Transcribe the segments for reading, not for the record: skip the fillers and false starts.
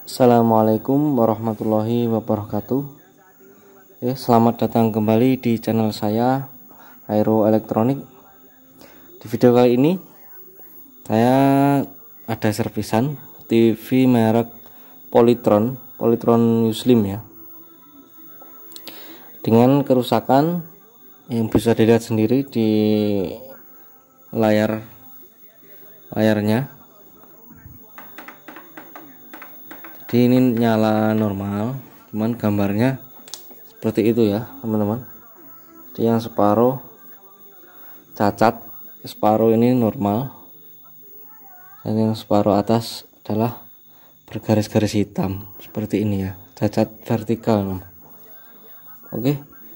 Assalamualaikum warahmatullahi wabarakatuh. Selamat datang kembali di channel saya, Aero Elektronik. Di video kali ini saya ada servisan TV merek Polytron Muslim ya, dengan kerusakan yang bisa dilihat sendiri di layarnya. Jadi ini nyala normal, cuman gambarnya seperti itu ya teman-teman. Jadi yang separuh cacat, separuh ini normal, dan yang separuh atas adalah bergaris-garis hitam seperti ini ya, cacat vertikal. Oke,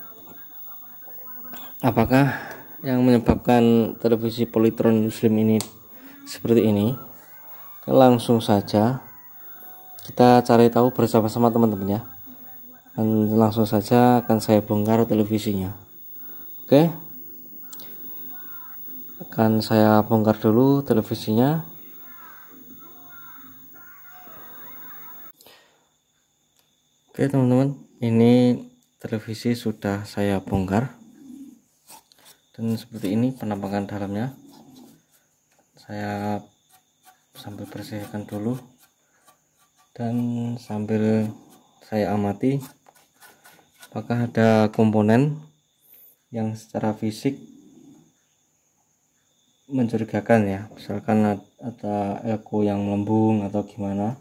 apakah yang menyebabkan televisi Polytron Muslim ini seperti ini? Langsung saja kita cari tahu bersama-sama teman-teman ya, dan langsung saja akan saya bongkar televisinya. Oke, akan saya bongkar dulu televisinya. Oke teman-teman, ini televisi sudah saya bongkar, dan seperti ini penampakan dalamnya. Saya sambil bersihkan dulu dan sambil saya amati apakah ada komponen yang secara fisik mencurigakan ya, misalkan ada elko yang melembung atau gimana.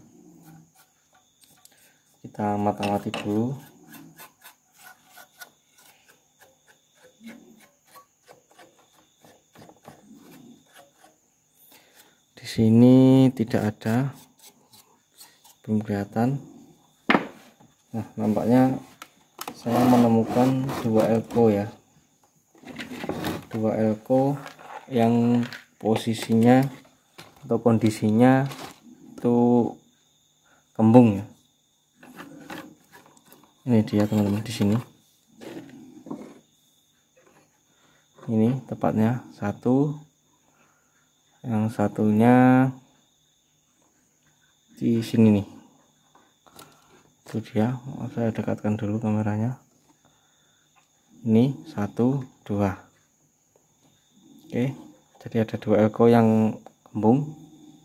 Kita mata-mati dulu. Di sini tidak ada, belum kelihatan. Nah, nampaknya saya menemukan dua elko ya, dua elko yang posisinya atau kondisinya itu kembung ya. Ini dia teman-teman, di sini ini tepatnya satu, yang satunya di sini nih. Itu dia, saya dekatkan dulu kameranya. Ini 1, 2. Oke, jadi ada dua elko yang kembung.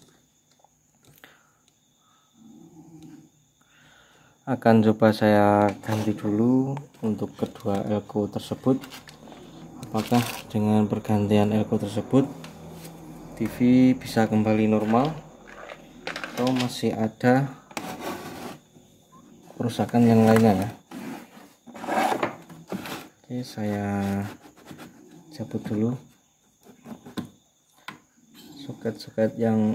Akan coba saya ganti dulu untuk kedua elko tersebut. Apakah dengan pergantian elko tersebut TV bisa kembali normal atau masih ada kerusakan yang lainnya ya. Oke, saya cabut dulu soket-soket yang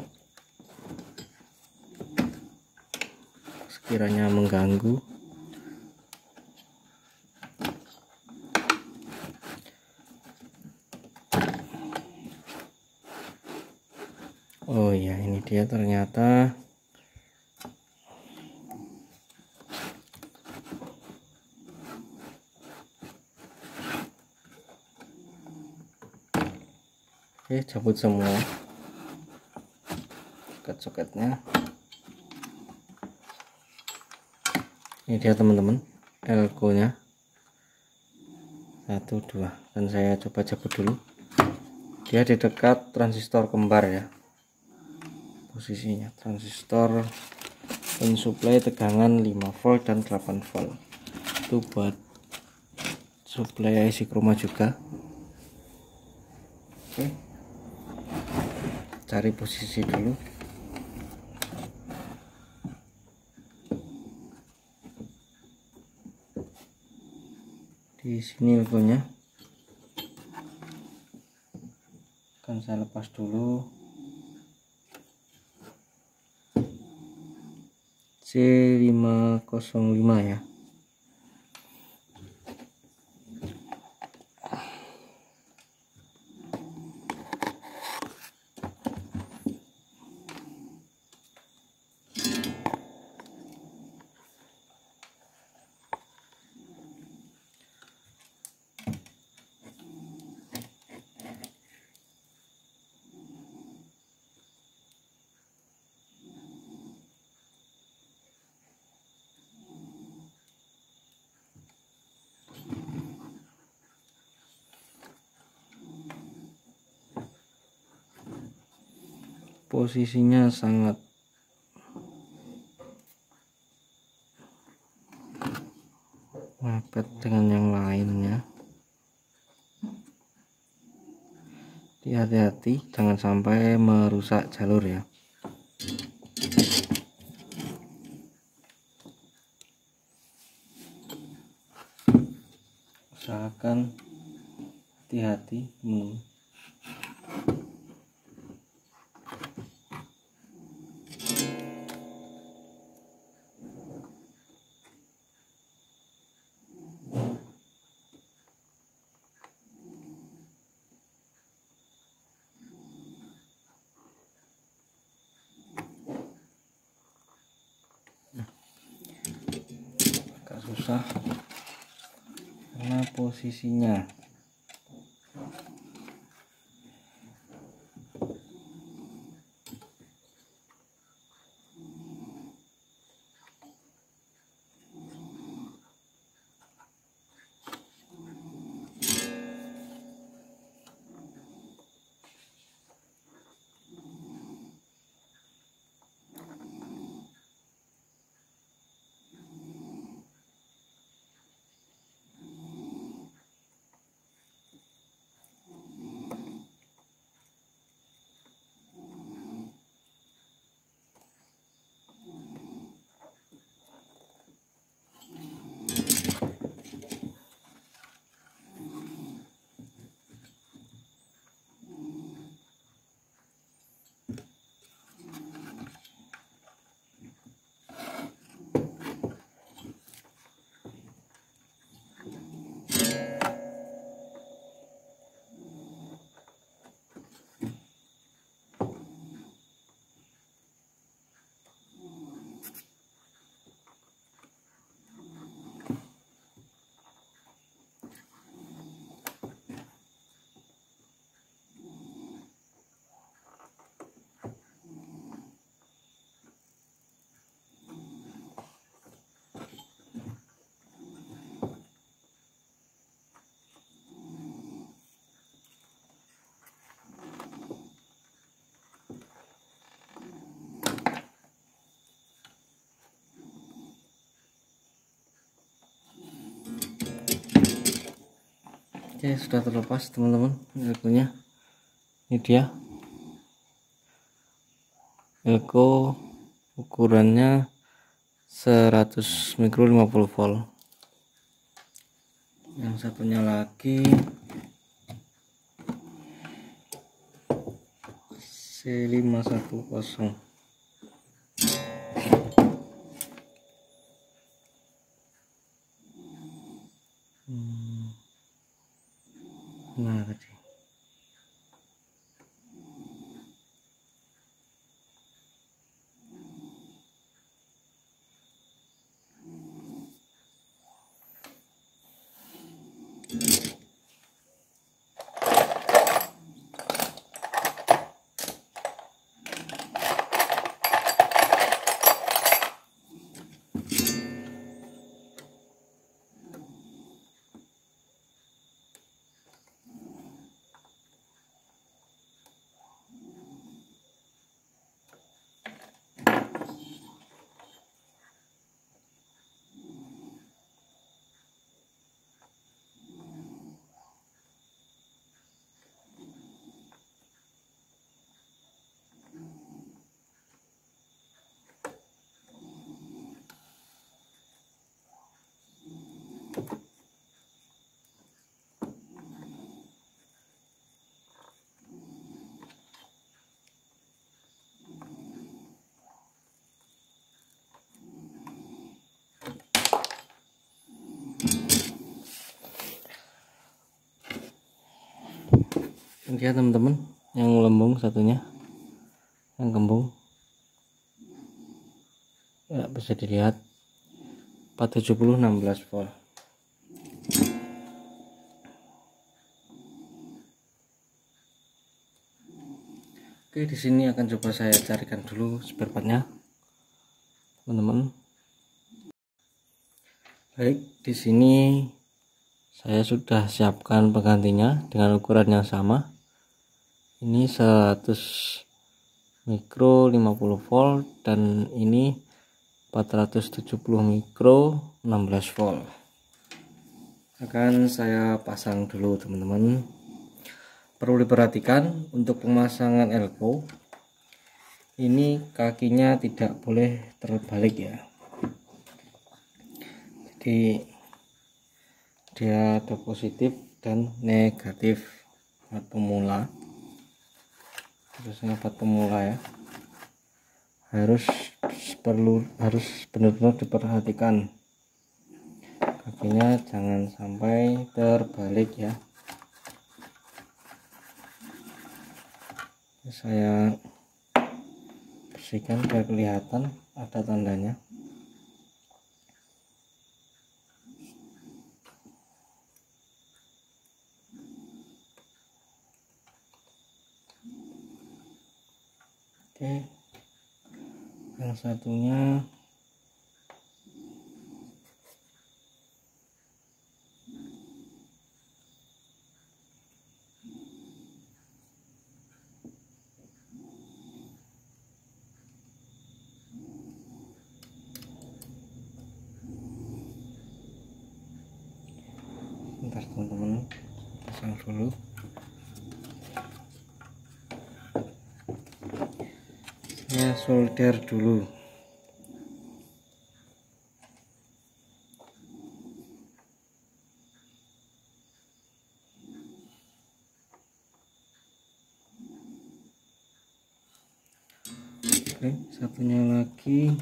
sekiranya mengganggu. Oh ya, ini dia ternyata. Oke, cabut semua soket-soketnya. Ini dia teman-teman, elko nya 1, 2, dan saya coba cabut dulu. Dia di dekat transistor kembar ya, posisinya transistor pensuplai tegangan 5 volt dan 8 volt. Itu buat suplai IC chroma juga. Oke, cari posisi dulu. Di sini logonya akan saya lepas dulu. C505 ya. posisinya sangat mepet dengan yang lainnya. Hati-hati jangan sampai merusak jalur ya. Usahakan hati-hati teman-teman. Agak susah karena posisinya. Oke, sudah terlepas teman-teman elkonya. Ini dia elko, ukurannya 100 mikro 50 volt. Yang satunya lagi C510. Nah tadi dia teman-teman yang lembung satunya, yang kembung ya, bisa dilihat 470 16 volt. Oke, di sini akan coba saya carikan dulu spare partnya teman-teman. Baik, di sini saya sudah siapkan penggantinya dengan ukuran yang sama. Ini 100 mikro 50 volt, dan ini 470 mikro 16 volt. Akan saya pasang dulu teman-teman. Perlu diperhatikan untuk pemasangan elko ini kakinya tidak boleh terbalik ya, jadi dia ada positif dan negatif buat pemula, terusnya buat pemula ya, harus benar-benar diperhatikan kakinya jangan sampai terbalik ya. Saya bersihkan biar kelihatan ada tandanya. Oke, yang satunya bentar teman-teman, pasang dulu. Saya solder dulu. Oke, satunya lagi.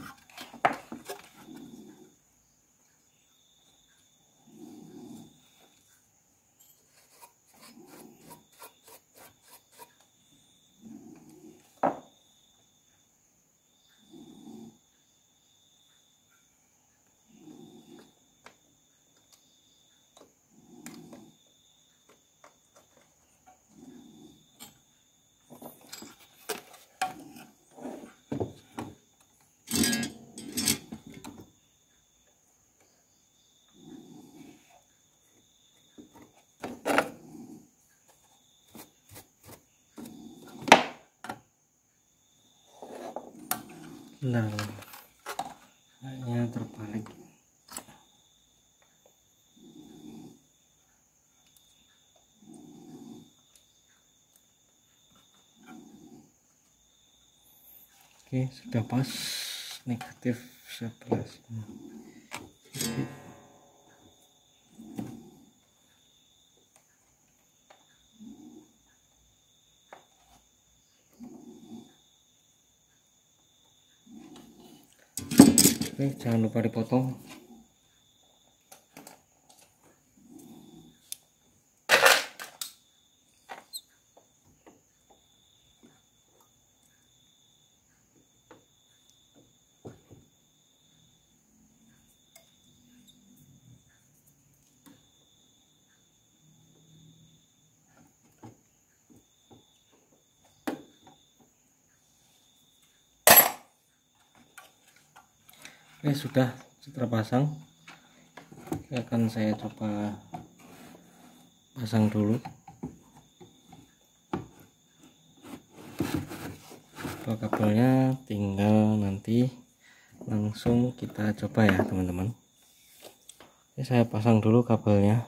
Nah, kayaknya terbalik. Oke, sudah pas, negatif 11. Oke. Oke, jangan lupa dipotong. Oke, sudah terpasang. Akan saya coba pasang dulu. Kabelnya tinggal nanti langsung kita coba ya teman-teman. Oke, saya pasang dulu kabelnya.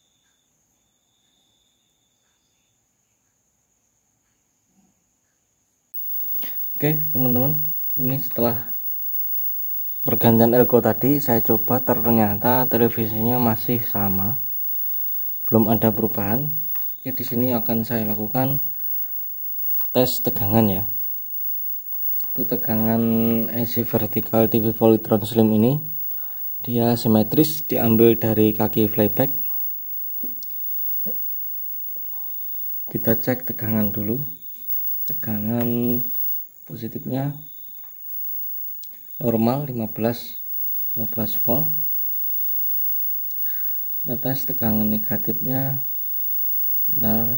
Oke teman-teman, ini setelah pergantian elko tadi saya coba, ternyata televisinya masih sama, belum ada perubahan. Oke, di sini akan saya lakukan tes tegangan ya. Untuk tegangan AC vertical TV Volleytron Slim ini dia simetris, diambil dari kaki flyback. Kita cek tegangan dulu. Tegangan positifnya normal 15 volt. Kita tes tegangan negatifnya, bentar.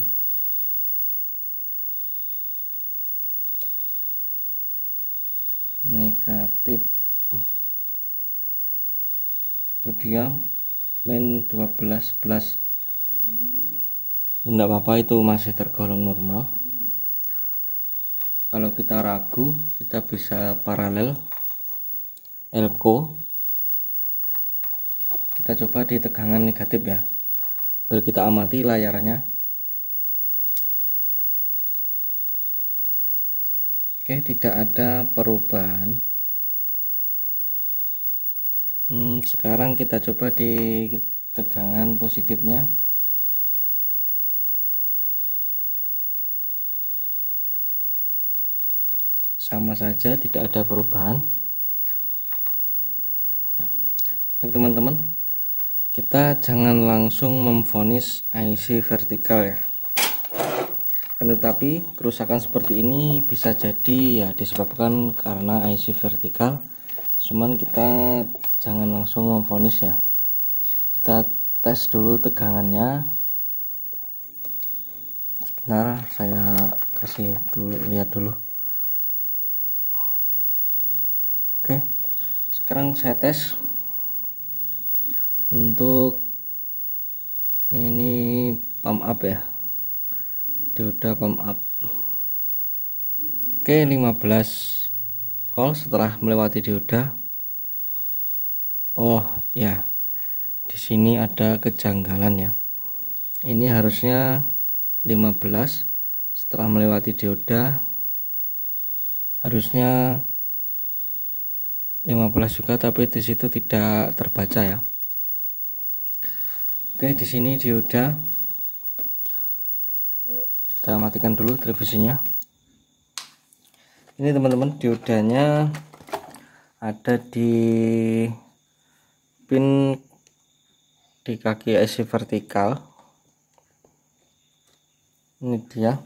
Negatif itu dia min 12-11. Enggak apa-apa, itu masih tergolong normal. Kalau kita ragu, kita bisa paralel elko. Kita coba di tegangan negatif ya. Lalu kita amati layarnya. Oke, tidak ada perubahan. Sekarang kita coba di tegangan positifnya. Sama saja, tidak ada perubahan. Nah, teman-teman, kita jangan langsung memvonis IC vertikal ya. Tetapi kerusakan seperti ini bisa jadi ya disebabkan karena IC vertikal. Cuman kita jangan langsung memvonis ya. Kita tes dulu tegangannya. Sebentar, saya kasih dulu, lihat dulu. Oke, sekarang saya tes untuk ini pump up ya, dioda pump up. Oke, 15 volt setelah melewati dioda. Oh ya, di sini ada kejanggalan ya. Ini harusnya 15, setelah melewati dioda harusnya 15 juga, tapi di situ tidak terbaca ya. Oke, di sini dioda. Kita matikan dulu televisinya. Ini teman-teman, diodanya ada di pin di kaki IC vertikal. Ini dia.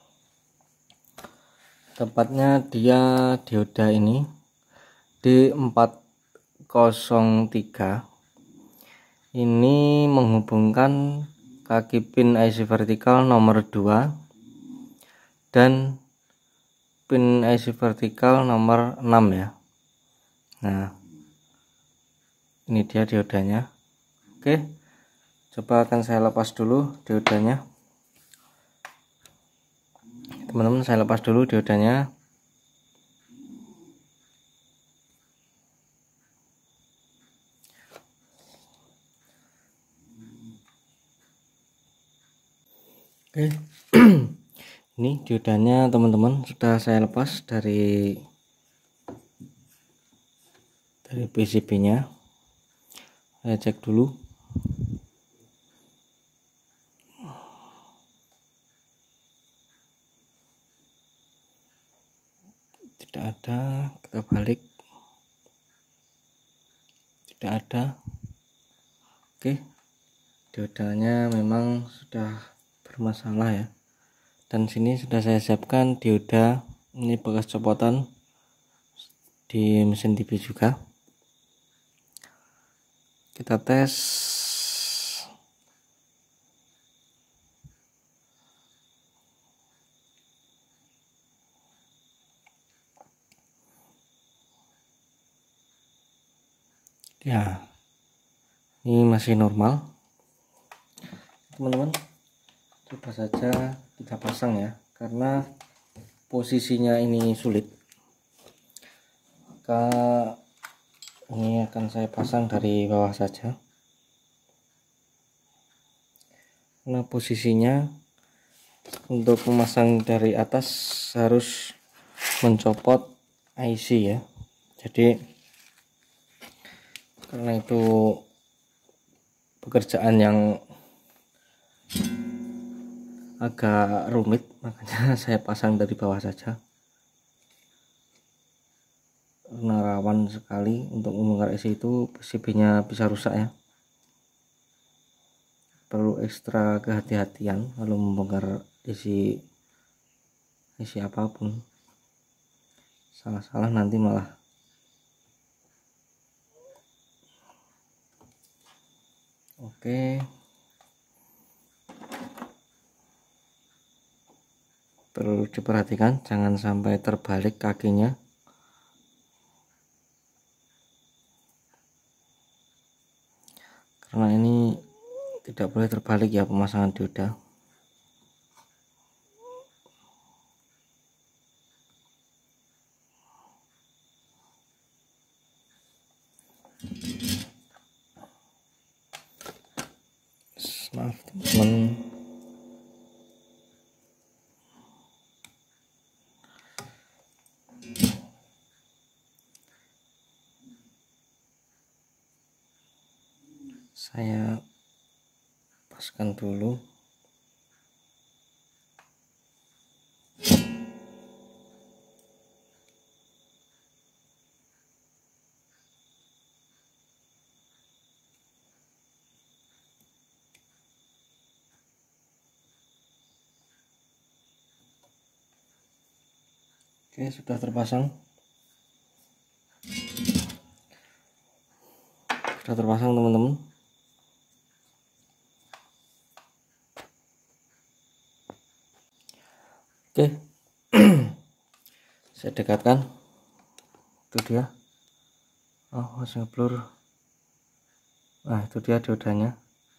Tepatnya dia dioda ini D403. Ini menghubungkan kaki pin IC vertikal nomor 2 dan pin IC vertikal nomor 6 ya. Nah, ini dia diodanya. Oke, coba akan saya lepas dulu diodanya. Teman-teman, saya lepas dulu diodanya. Oke. Ini diodanya teman-teman sudah saya lepas dari PCB-nya. Saya cek dulu. Tidak ada, kita balik. Tidak ada. Oke. Diodanya memang sudah bermasalah ya. Dan sini sudah saya siapkan dioda, ini bekas copotan di mesin TV juga. Kita tes. Ya, ini masih normal. Teman-teman, coba saja kita pasang ya, karena posisinya ini sulit. Maka ini akan saya pasang dari bawah saja, karena posisinya untuk memasang dari atas harus mencopot IC ya. Jadi karena itu pekerjaan yang agak rumit, makanya saya pasang dari bawah saja, karena rawan sekali untuk membongkar IC itu. PCB-nya bisa rusak ya, perlu ekstra kehati-hatian kalau membongkar IC apapun. Salah-salah nanti malah oke. Perlu diperhatikan jangan sampai terbalik kakinya. Karena ini tidak boleh terbalik ya pemasangan dioda. maaf teman-teman. Saya paskan dulu. Oke, sudah terpasang. Sudah terpasang teman-teman. Oke. Saya dekatkan. Itu dia. Oh, masih ngeblur. Nah, itu dia diodanya.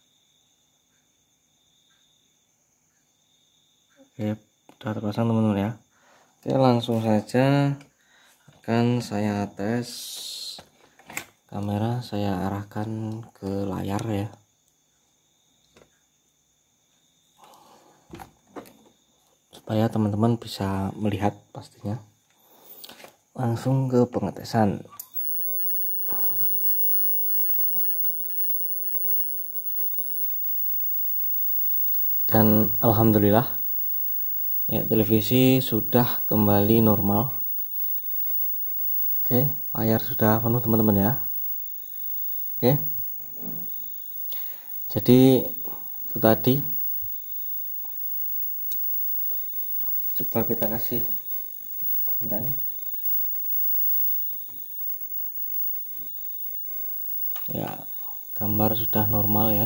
Oke, sudah terpasang teman-teman ya. Oke, langsung saja akan saya tes kamera. Saya arahkan ke layar ya, supaya teman-teman bisa melihat pastinya. Langsung ke pengetesan. Dan alhamdulillah ya, televisi sudah kembali normal. Oke, layar sudah penuh teman-teman ya. Oke, jadi itu tadi. Coba kita kasih dan ya, gambar sudah normal ya.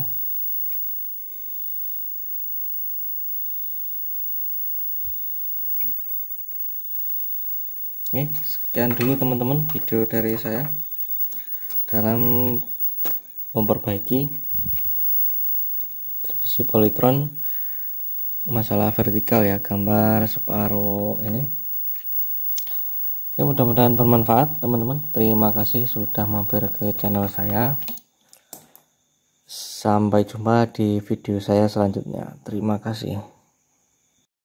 Oke, sekian dulu teman-teman video dari saya dalam memperbaiki televisi Polytron masalah vertikal ya, gambar separuh ini. Oke, mudah-mudahan bermanfaat teman-teman. Terima kasih sudah mampir ke channel saya. Sampai jumpa di video saya selanjutnya. Terima kasih.